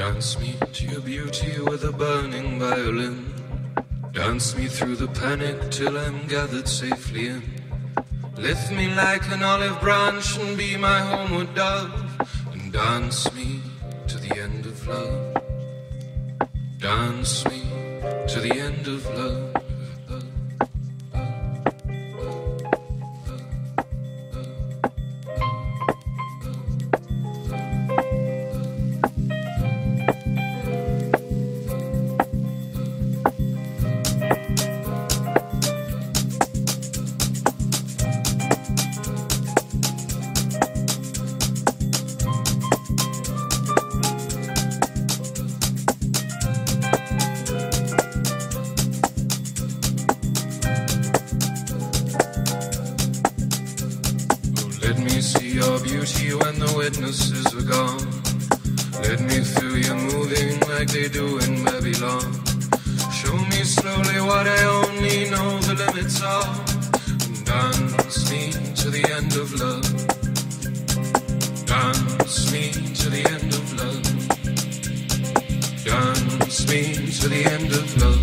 Dance me to your beauty with a burning violin. Dance me through the panic till I'm gathered safely in. Lift me like an olive branch and be my homeward dove. And dance me to the end of love. Dance me to the end of love. Let me see your beauty when the witnesses are gone. Let me feel you moving like they do in Babylon. Show me slowly what I only know the limits of. And dance me to the end of love. Dance me to the end of love. Dance me to the end of love.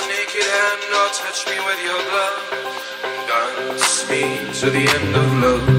Touch me with your glove, dance me to the end of love.